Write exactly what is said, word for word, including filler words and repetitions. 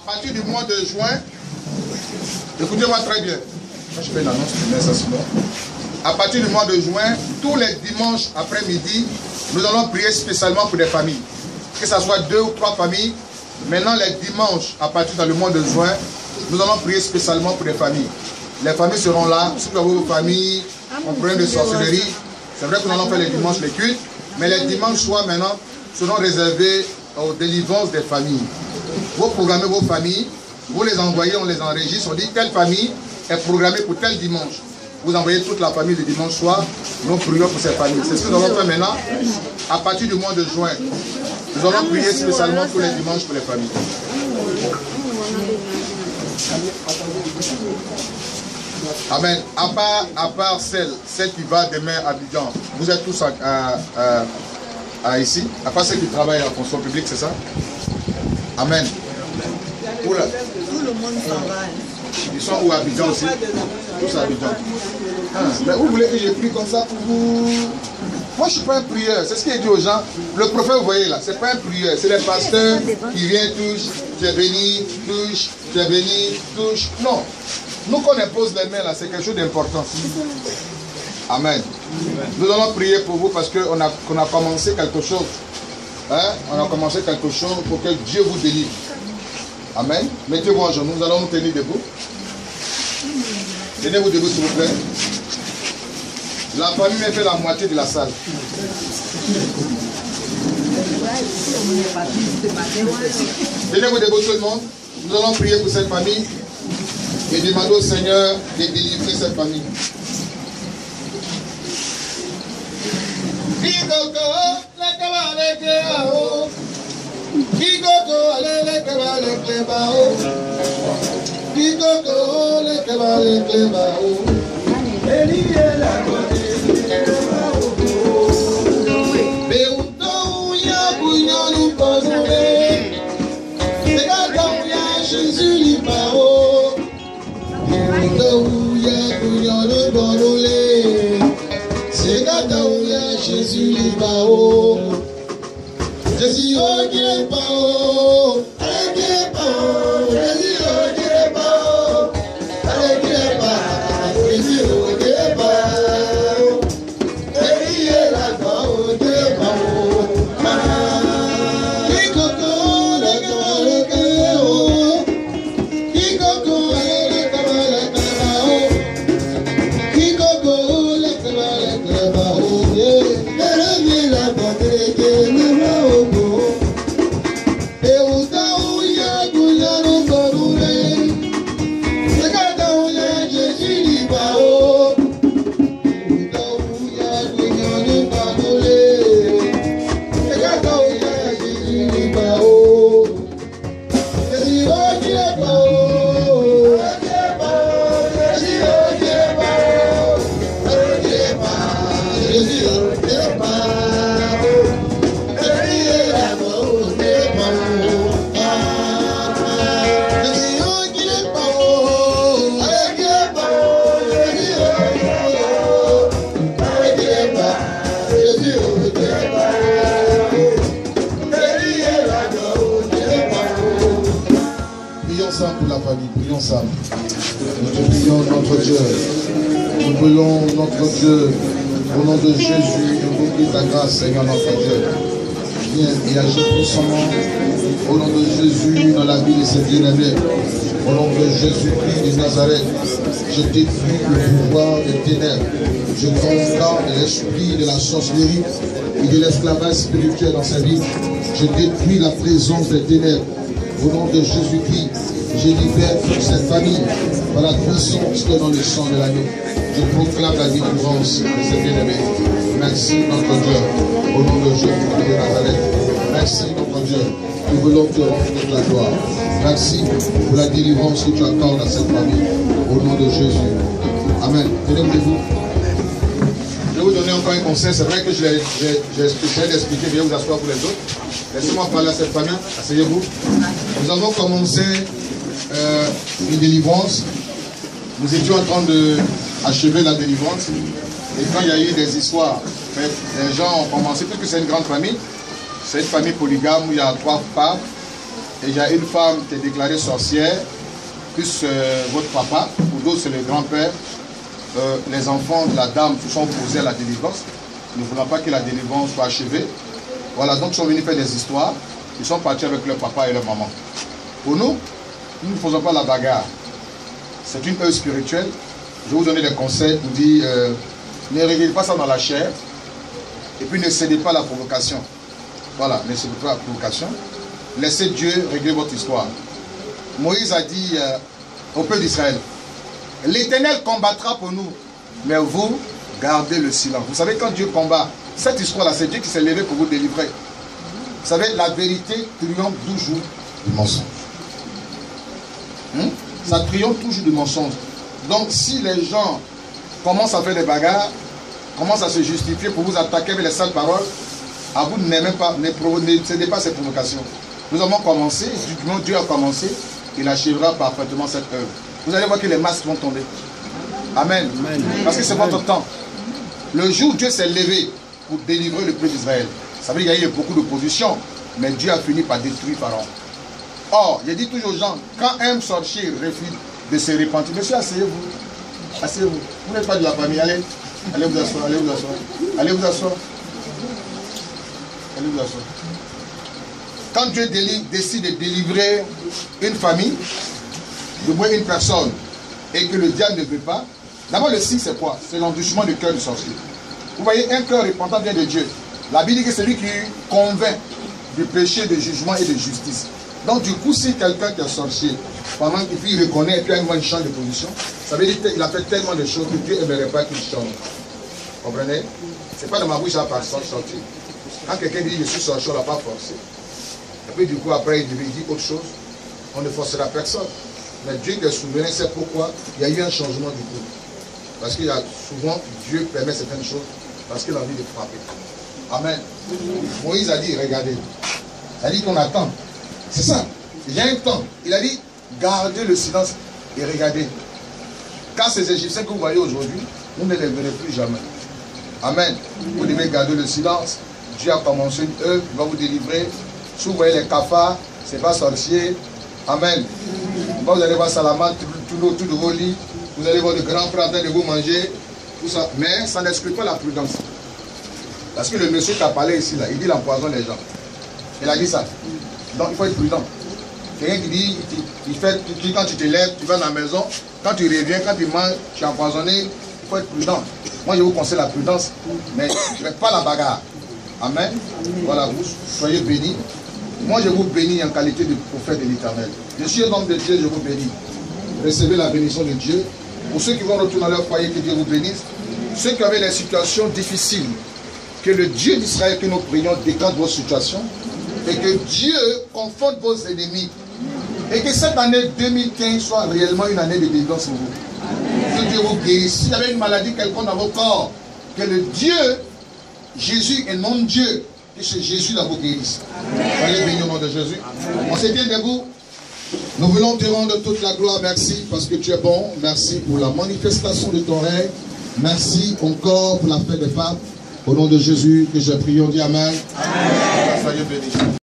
partir du mois de juin, écoutez-moi très bien. Moi, je fais une annonce, je mets ça sinon. À partir du mois de juin, tous les dimanches après-midi, nous allons prier spécialement pour des familles. Que ce soit deux ou trois familles. Maintenant, les dimanches, à partir dans le mois de juin, nous allons prier spécialement pour des familles. Les familles seront là. Si vous avez vos familles, on problème de sorcellerie, c'est vrai que nous allons faire les dimanches les cultes, mais les dimanches soirs maintenant seront réservés aux délivrances des familles. Vous programmez vos familles, vous les envoyez, on les enregistre, on dit telle famille est programmée pour tel dimanche. Vous envoyez toute la famille le dimanche soir, nous prions pour ces familles. C'est ce que nous allons faire maintenant. À partir du mois de juin, nous allons prier spécialement tous les dimanches pour les familles. Amen. À part, à part celle, celle qui va demain à Abidjan, vous êtes tous à, à, à, à ici, à part celle qui travaille en fonction publique, c'est ça? Amen. Oula. Tout le monde s'en va. Ils sont où à Abidjan aussi? Tous à Abidjan. Ah, mais vous voulez que je prie comme ça pour vous? Moi, je ne suis pas un prieur. C'est ce qu'il dit aux gens. Le prophète, vous voyez là, ce n'est pas un prieur. C'est les pasteurs qui viennent, touchent, tu es béni, touche, tu es béni, touche. Non. Nous, qu'on impose les mains là, c'est quelque chose d'important. Amen. Nous allons prier pour vous parce qu'on a, qu'on a commencé quelque chose. Hein? On a commencé quelque chose pour que Dieu vous délivre. Amen. Mettez-vous en genoux. Nous allons nous tenir debout. Tenez-vous debout, s'il vous plaît. La famille m'a fait la moitié de la salle. Tenez-vous debout, tout le monde. Nous allons prier pour cette famille et demander au Seigneur de délivrer cette famille. Jésus li ba o, Jésus o dire ba o, allez dire ba o, Jésus o dire ba o, allez dire ba, Jésus o dire ba o, Jésus est là ba o dire ba o, qui coco le cabale que o, qui coco le cabale que ba o, qui coco le cabale que ba o. Prions ça. Nous te prions notre Dieu. Nous prions notre Dieu. Au nom de Jésus, nous vous prions ta grâce, Seigneur notre Dieu. Viens et agis puissamment. Au nom de Jésus, dans la vie de ces bien-aimés. Au nom de Jésus-Christ de Nazareth, je détruis le pouvoir des ténèbres. Je condamne l'esprit de la sorcellerie et de l'esclavage spirituel dans sa vie. Je détruis la présence des ténèbres. Au nom de Jésus-Christ, je libère toute cette famille par la puissance que dans le sang de l'agneau. Je proclame la délivrance de ces bien-aimés. Merci notre Dieu, au nom de Jésus-Christ de Nazareth. Merci notre Dieu, nous voulons te rendre toute la gloire. Merci pour la délivrance que tu accordes à cette famille, au nom de Jésus. Amen. Tenez-vous debout. Je vais vous donner encore un conseil. C'est vrai que je l'ai expliqué. Veuillez vous asseoir pour les autres. Laissez-moi parler à cette famille. Asseyez-vous. Nous avons commencé euh, une délivrance. Nous étions en train d'achever la délivrance. Et quand il y a eu des histoires, les gens ont commencé, puisque c'est une grande famille, c'est une famille polygame où il y a trois femmes. et il y a une femme qui est déclarée sorcière, plus euh, votre papa, ou d'autres c'est le grand-père, euh, les enfants de la dame se sont opposés à la délivrance. Nous ne voulons pas que la délivrance soit achevée. Voilà, donc ils sont venus faire des histoires. Ils sont partis avec leur papa et leur maman. Pour nous, nous ne faisons pas la bagarre. C'est une œuvre spirituelle. Je vais vous donner des conseils pour dire, euh, ne réglez pas ça dans la chair. Et puis ne cédez pas à la provocation. Voilà, ne cédez pas à la provocation. Laissez Dieu régler votre histoire. Moïse a dit euh, au peuple d'Israël, l'Éternel combattra pour nous, mais vous, gardez le silence. Vous savez, quand Dieu combat, cette histoire-là, c'est Dieu qui s'est levé pour vous délivrer. Vous savez, la vérité triomphe toujours du mensonge. Hum? Ça triomphe toujours du mensonge. Donc, si les gens commencent à faire des bagarres, commencent à se justifier pour vous attaquer avec les sales paroles, à vous n'aimez pas, ne, ne cédez pas ces provocations. Nous avons commencé, du moment où Dieu a commencé, il achèvera parfaitement cette œuvre. Vous allez voir que les masques vont tomber. Amen. Amen. Parce que c'est votre temps. Le jour où Dieu s'est levé pour délivrer le peuple d'Israël, ça veut dire qu'il y a eu beaucoup d'opposition, mais Dieu a fini par détruire Pharaon. Or, je dis toujours aux gens, quand un sorcier refuse de se repentir, monsieur, asseyez-vous. Asseyez-vous. Vous n'êtes pas de la famille, allez. Allez vous asseoir, allez vous asseoir. Allez vous asseoir. Allez vous asseoir. Quand Dieu délivre, décide de délivrer une famille, de moins une personne, et que le diable ne veut pas, d'abord le signe c'est quoi? C'est l'endurcissement du cœur du sorcier. Vous voyez, un cœur repentant vient de Dieu. La Bible dit que c'est lui qui convainc du péché, de jugement et de justice. Donc du coup, si quelqu'un qui est sorcier, pendant qu'il reconnaît et puis il change de position, ça veut dire qu'il a fait tellement de choses que Dieu n'aimerait pas qu'il change. Vous comprenez? C'est pas de ma bouche à part sortir. Quand quelqu'un dit je suis sorcier, on ne l'a pas forcé. Et puis du coup, après, il dit autre chose. On ne forcera personne. Mais Dieu qui est souverain sait pourquoi il y a eu un changement du coup. Parce qu'il y a souvent, Dieu permet certaines choses parce qu'il a envie de frapper. Amen. Moïse a dit, regardez. Il a dit qu'on attend. C'est ça. Il y a un temps. Il a dit, gardez le silence et regardez. Car ces Égyptiens que vous voyez aujourd'hui, vous ne les verrez plus jamais. Amen. Vous devez garder le silence. Dieu a commencé une œuvre, il va vous délivrer. Si vous voyez les cafards, ce n'est pas sorcier. Amen. Quand vous allez voir Salama, tout, tout, tout de vos lits, vous allez voir le grand frère en train de vous manger, tout ça. Mais ça n'exclut pas la prudence. Parce que le monsieur qui a parlé ici, là, il dit qu'il empoisonne les gens. Il a dit ça. Donc il faut être prudent. Quelqu'un qui dit, il fait, quand tu te lèves, tu vas dans la maison, quand tu reviens, quand tu manges, tu es empoisonné, il faut être prudent. Moi je vous conseille la prudence, mais ne faites pas la bagarre. Amen. Voilà, vous soyez bénis. Moi je vous bénis en qualité de prophète de l'Éternel. Je suis un homme de Dieu, je vous bénis. Recevez la bénédiction de Dieu. Pour ceux qui vont retourner à leur foyer, que Dieu vous bénisse. Ceux qui avaient des situations difficiles, que le Dieu d'Israël que nous prions décante vos situations et que Dieu conforte vos ennemis et que cette année deux mille quinze soit réellement une année de délivrance pour vous. Que Dieu vous guérisse. S'il y avait une maladie quelconque dans vos corps, que le Dieu, Jésus et non Dieu, que c'est Jésus là vous guérisse. Soyez bénis au nom de Jésus. On se tient debout. Nous voulons te rendre toute la gloire. Merci parce que tu es bon. Merci pour la manifestation de ton règne. Merci encore pour la fête des femmes. Au nom de Jésus que j'ai prié, on dit Amen. Amen. Soyez bénis.